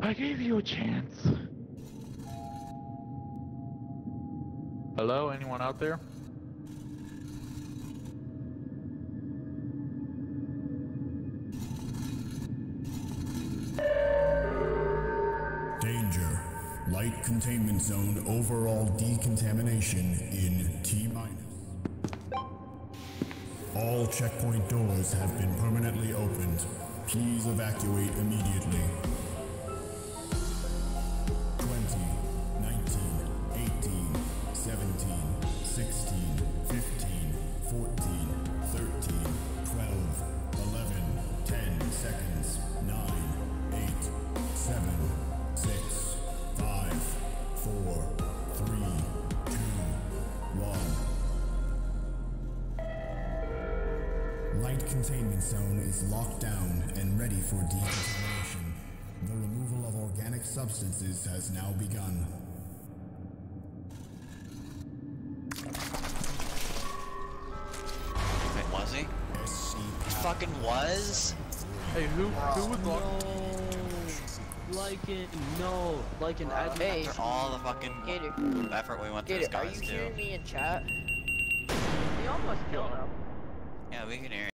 I gave you a chance. Hello, anyone out there? Danger. Light containment zone overall decontamination in T-. All checkpoint doors have been permanently opened. Please evacuate immediately. 20, 19, 18, 17, 16, 15, 14, 13, 12, 11, 10 seconds, 9, 8, 7, 6, 5, 4, 3, 2, 1. Light containment zone is locked down and ready for decontamination. The removal of organic substances has now begun. Wait, was he? He fucking was? Hey, who was No, like an Hey, after all the fucking effort we went through, Are you hearing me in chat? We almost killed him. Yeah, we can hear you.